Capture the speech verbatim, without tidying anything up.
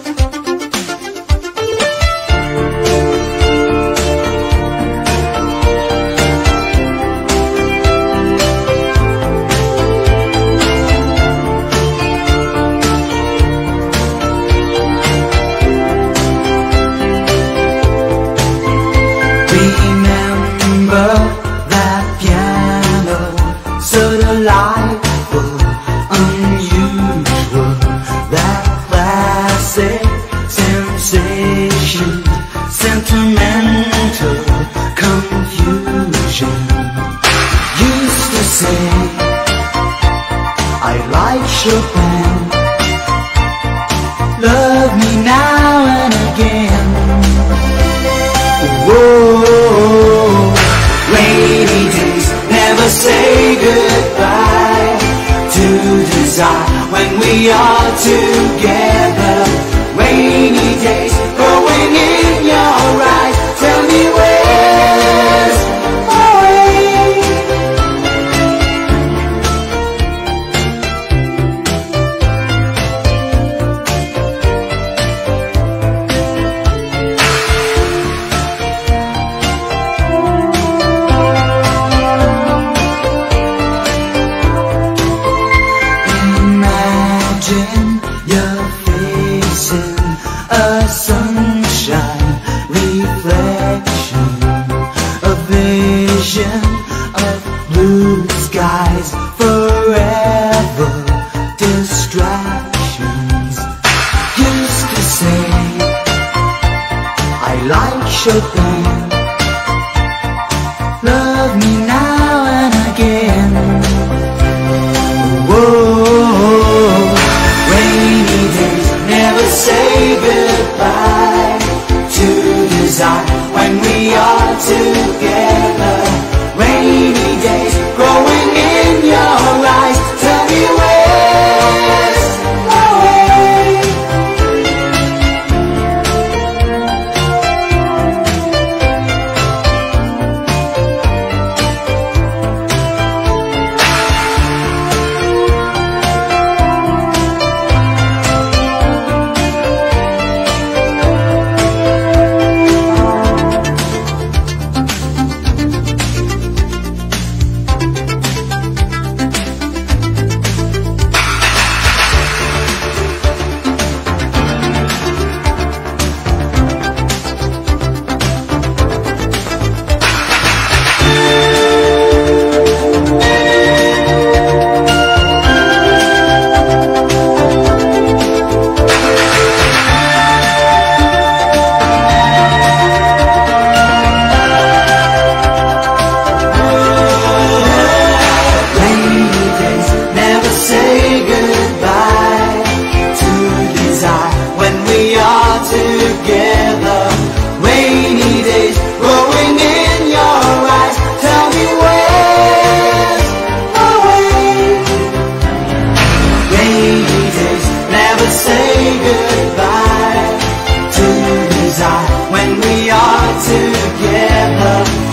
Remember that piano, so delightful, unusual, that classic sensation, sentimental confusion. Used to say I like Chopin, love me now and again. Whoa, rainy days never say goodbye to desire when we are together. Rainy days growing in your eyes, tell me where's my way. Imagine you're facing a sunshine reflection, a vision of blue skies, forever distractions. Used to say I like Chopin, love me now and again. Whoa, rainy days never say goodbye to desire when we are together. Rainy days growing in your eyes, tell me where's my way. Together, rainy days growing in your eyes, tell me where's my way. Rainy days never say goodbye to desire when we are together.